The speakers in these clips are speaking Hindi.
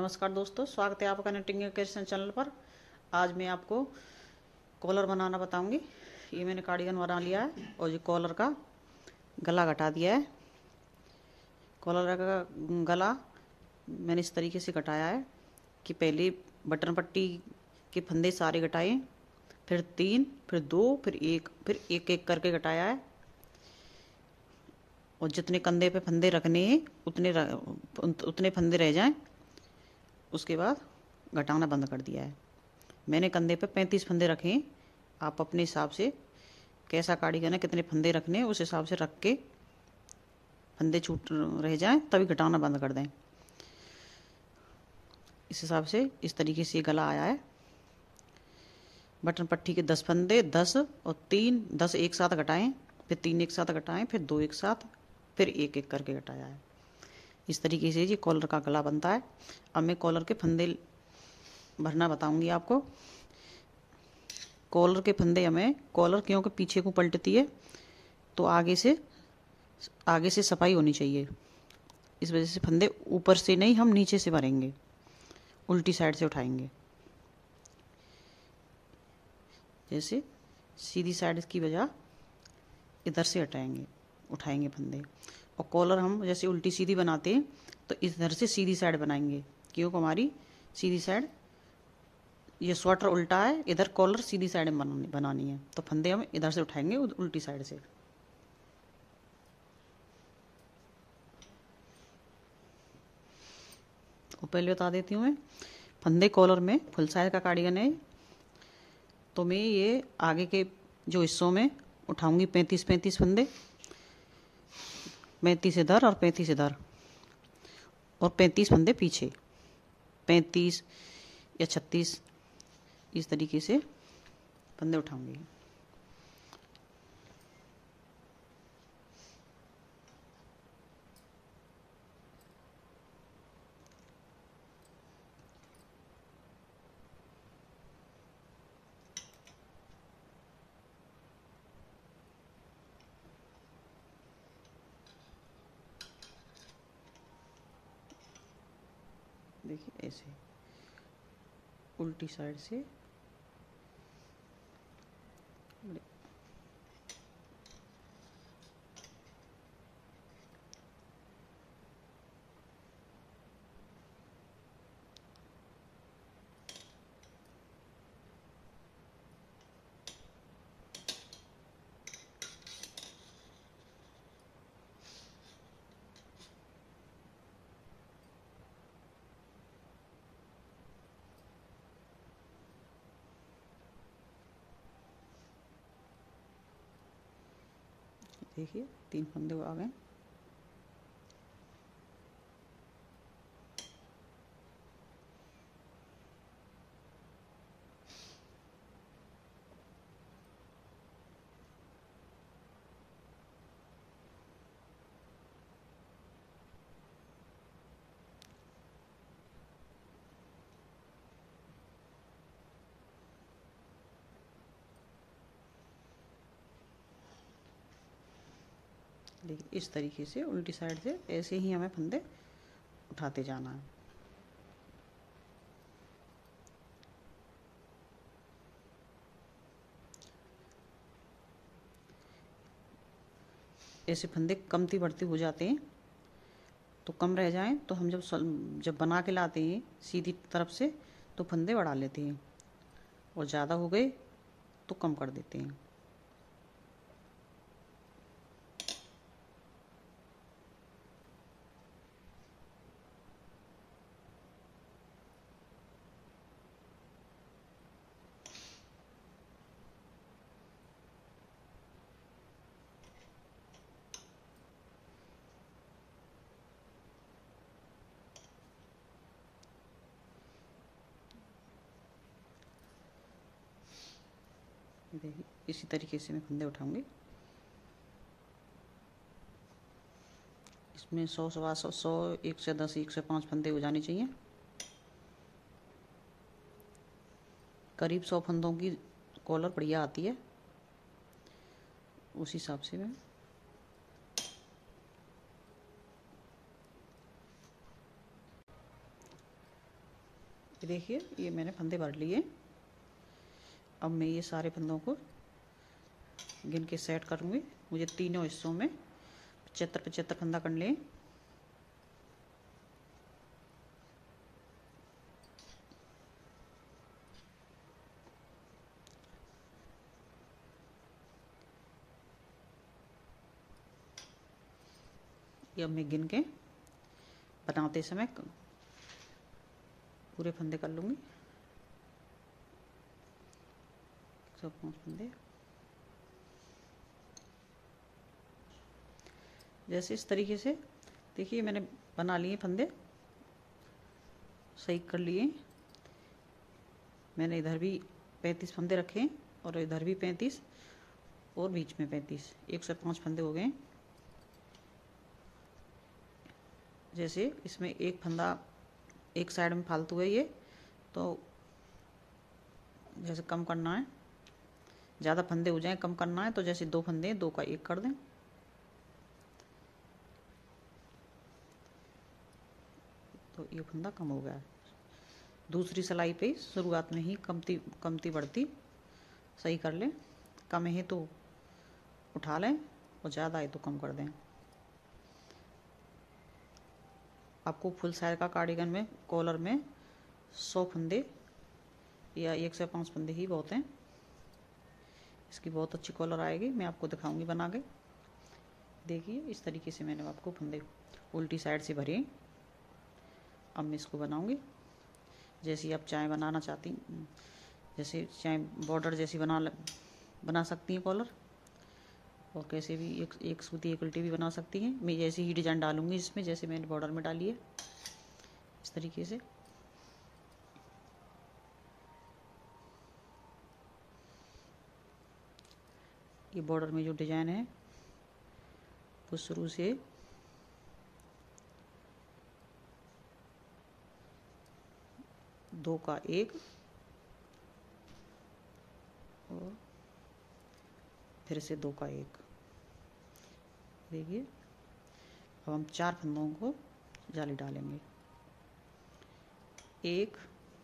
नमस्कार दोस्तों, स्वागत है आपका निटिंग क्रिएशन चैनल पर। आज मैं आपको कॉलर बनाना बताऊंगी। ये मैंने कार्डिगन बना लिया है और ये कॉलर का गला घटा दिया है। कॉलर का गला मैंने इस तरीके से घटाया है कि पहले बटन पट्टी के फंदे सारे घटाए, फिर 3, फिर 2, फिर एक एक करके घटाया है। और जितने कंधे पे फंदे रखने हैं उतने फंदे रह जाएं, उसके बाद घटाना बंद कर दिया है। मैंने कंधे पे 35 फंदे रखे हैं। आप अपने हिसाब से कैसा कार्डिगन है, कितने फंदे रखने हैं, उस हिसाब से रख के फंदे छूट रह जाएं तभी घटाना बंद कर दें। इस हिसाब से इस तरीके से गला आया है। बटन पट्टी के 10 फंदे, 10 और 3, 10 एक साथ घटाएं, फिर 3 एक साथ घटाएं, फिर 2 एक साथ, फिर एक एक करके घटाया है। इस तरीके से ये कॉलर का गला बनता है। अब मैं कॉलर के फंदे भरना बताऊंगी आपको। कॉलर के फंदे हमें, कॉलर क्योंकि पीछे को पलटती है तो आगे से सफाई होनी चाहिए। इस वजह से फंदे ऊपर से नहीं, हम नीचे से भरेंगे, उल्टी साइड से उठाएंगे। जैसे सीधी साइड की बजाय इधर से उठाएंगे फंदे। और कॉलर हम जैसे उल्टी सीधी बनाते हैं तो इधर से सीधी साइड बनाएंगे, क्योंकि हमारी सीधी साइड, ये स्वेटर उल्टा है, इधर कॉलर सीधी साइड में बनानी है, तो फंदे हम इधर से उठाएंगे उल्टी साइड से। और पहले बता देती हूँ मैं, फंदे कॉलर में फुल साइज का कार्डिगन है तो मैं ये आगे के जो हिस्सों में उठाऊंगी 35 फंदे, 35 इधर और 35 इधर, और 35 फंदे पीछे, 35 या 36, इस तरीके से फंदे उठाऊंगी। देखिए ऐसे उल्टी साइड से देखिए 3 फंदे आ गए। देखिए इस तरीके से उल्टी साइड से ऐसे ही हमें फंदे उठाते जाना है। ऐसे फंदे कमती बढ़ती हो जाते हैं तो कम रह जाएं तो हम जब बना के लाते हैं सीधी तरफ से तो फंदे बढ़ा लेते हैं, और ज़्यादा हो गए तो कम कर देते हैं। देखिए इसी तरीके से मैं फंदे उठाऊंगी। इसमें 100 सवा 100 1 से 10 1 से 5 फंदे हो जाने चाहिए। करीब 100 फंदों की कॉलर बढ़िया आती है, उस हिसाब से मैं ये देखिए, ये मैंने फंदे भर लिए। अब मैं ये सारे फंदों को गिन के सेट करूँगी। मुझे तीनों हिस्सों में 75-75 फंदा कर लें। ये अब मैं गिन के बनाते समय पूरे फंदे कर लूँगी। 105 फंदे। जैसे इस तरीके से देखिए मैंने बना लिए फंदे, सही कर लिए। मैंने इधर भी 35 फंदे रखे और इधर भी 35 और बीच में 35, 105 फंदे हो गए। जैसे इसमें एक फंदा एक साइड में फालतू है, ये तो जैसे कम करना है, ज़्यादा फंदे हो जाएं, कम करना है तो जैसे 2 फंदे 2 का 1 कर दें। तो ये फंदा कम हो गया है। दूसरी सिलाई पे शुरुआत में ही कमती बढ़ती सही कर लें। कम है तो उठा लें और ज़्यादा है तो कम कर दें। आपको फुल साइज का कार्डिगन में कॉलर में 100 फंदे या 105 फंदे ही बहुत हैं। इसकी बहुत अच्छी कॉलर आएगी, मैं आपको दिखाऊंगी बना के। देखिए इस तरीके से मैंने आपको फंदे उल्टी साइड से भरे। अब मैं इसको बनाऊंगी जैसी आप चाय बनाना चाहती, जैसे चाय बॉर्डर जैसी बना सकती हैं कॉलर, और कैसे भी एक सूती एक उल्टी भी बना सकती हैं। मैं जैसे ही डिज़ाइन डालूंगी इसमें, जैसे मैंने बॉर्डर में डाली है इस तरीके से। ये बॉर्डर में जो डिज़ाइन है वो शुरू से दो का 1 और फिर से 2 का 1। देखिए अब हम 4 फंदों को जाली डालेंगे। 1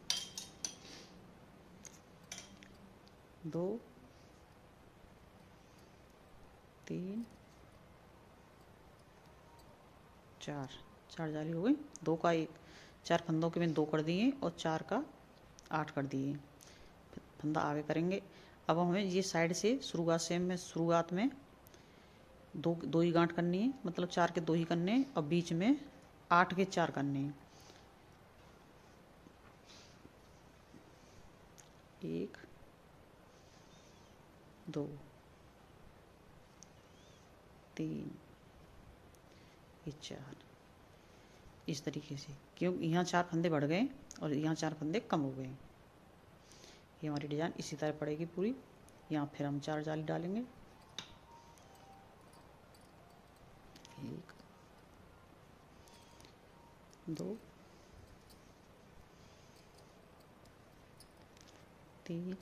2 3 4 जाली हो गई। 2 का 1, 4 फंदों के मैंने 2 कर दिए और 4 का 8 कर दिए। फंदा आगे करेंगे। अब हमें ये साइड से शुरुआत में दो ही गांठ करनी है, मतलब 4 के 2 ही करने हैं और बीच में 8 के 4 करने हैं। 1 2 3 4 इस तरीके से, क्योंकि यहाँ 4 फंदे बढ़ गए और यहाँ 4 फंदे कम हो गए। ये हमारी डिज़ाइन इसी तरह पड़ेगी पूरी। यहाँ फिर हम 4 जाली डालेंगे। 1 2 3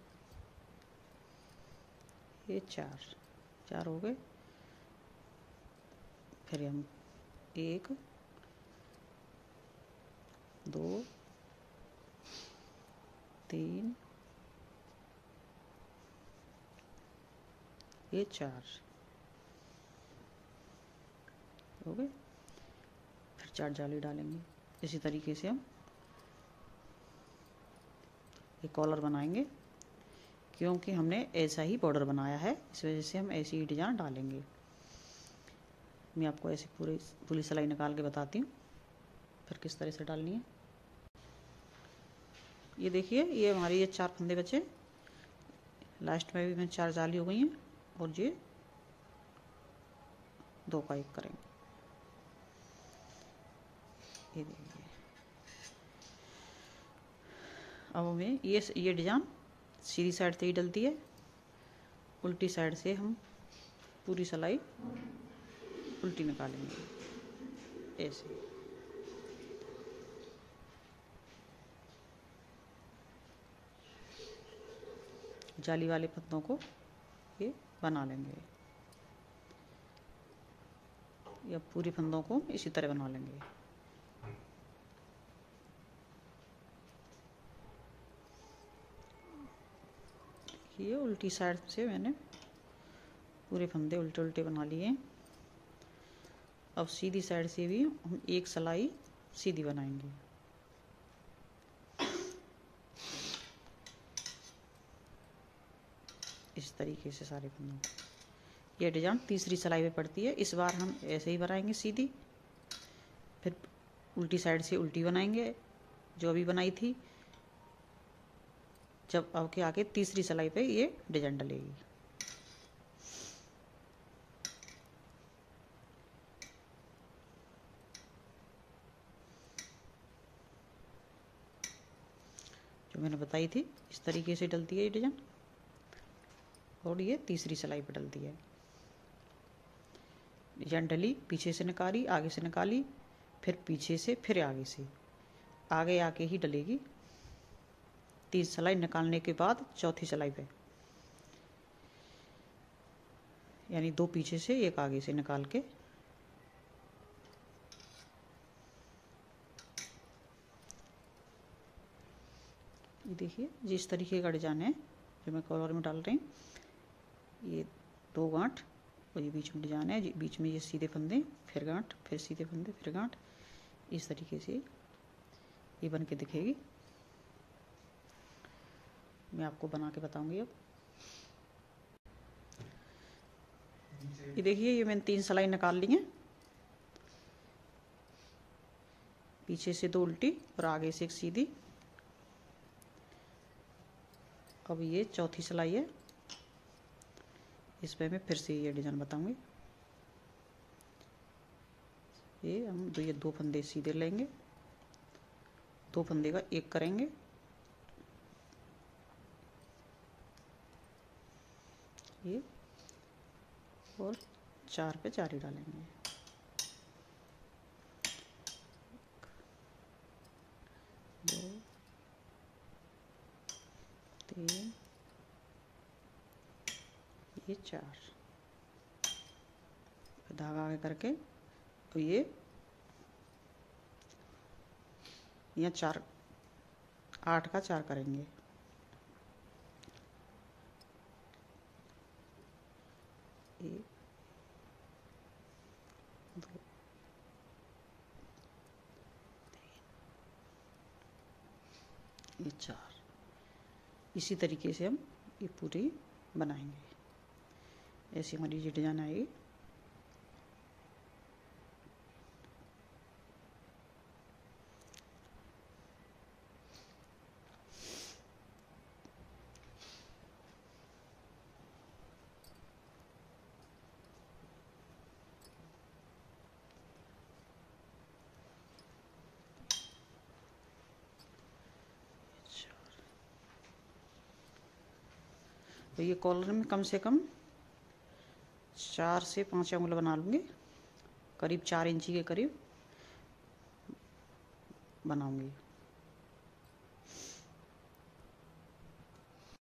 ये 4 हो गए। फिर हम 1 2 3 ये 4 हो गए। फिर 4 जाली डालेंगे। इसी तरीके से हम ये कॉलर बनाएंगे, क्योंकि हमने ऐसा ही बॉर्डर बनाया है, इस वजह से हम ऐसी ही डिज़ाइन डालेंगे। मैं आपको ऐसी पूरी सिलाई निकाल के बताती हूँ फिर किस तरह से डालनी है। ये देखिए ये हमारी ये 4 फंदे बचे, लास्ट में भी मैं 4 जाली हो गई हैं और ये 2 का 1 करेंगे। ये देखिए अब हमें ये डिज़ाइन सीधी साइड से ही डलती है, उल्टी साइड से हम पूरी सिलाई उल्टी निकालेंगे ऐसे। जाली वाले पत्तों को ये बना लेंगे, या पूरी फंदों को इसी तरह बना लेंगे। देखिए उल्टी साइड से मैंने पूरे फंदे उल्टे उल्टे बना लिए। अब सीधी साइड से भी हम एक सिलाई सीधी बनाएंगे। इस तरीके से सारे फंदों को। ये डिजाइन तीसरी सिलाई पे पड़ती है। इस बार हम ऐसे ही बनाएंगे सीधी, फिर उल्टी साइड से उल्टी बनाएंगे जो अभी बनाई थी। जब अब के आगे तीसरी सिलाई पे ये डिजाइन डलेगी। जो मैंने बताई थी इस तरीके से डलती है ये डिजाइन, और ये तीसरी सिलाई पे डलती है। डिजाइन डली, पीछे से निकाली, आगे से निकाली, फिर पीछे से, फिर आगे से, आगे आके ही डलेगी। 3 सिलाई निकालने के बाद चौथी सिलाई पे, यानी 2 पीछे से 1 आगे से निकाल के ये देखिए जिस तरीके का डिजाइन है जो मैं कॉलर में डाल रही हूँ। ये 2 गांठ और ये बीच में डिजाइन है, बीच में ये सीधे फंदे, फिर गांठ, फिर सीधे फंदे, फिर गांठ। इस तरीके से ये बन के दिखेगी। मैं आपको बना के बताऊंगी। अब ये देखिए ये मैंने 3 सिलाई निकाल ली है, पीछे से 2 उल्टी और आगे से 1 सीधी। अब ये चौथी सिलाई है, इस पे मैं फिर से ये डिजाइन बताऊंगी। ये हम ये 2 फंदे सीधे लेंगे, 2 फंदे का 1 करेंगे, ये और 4 पे 4 ही डालेंगे। 2 3 ये 4 धागा आगे करके, तो ये यहाँ 4 8 का 4 करेंगे। एक 2 3 ये 4। इसी तरीके से हम ये पूरी बनाएंगे। ऐसी हमारी ये डिजाइन आएगी। तो ये कॉलर में कम से कम 4 से 5 अंगुल बना लूँगी, करीब 4 इंची के करीब बनाऊँगी।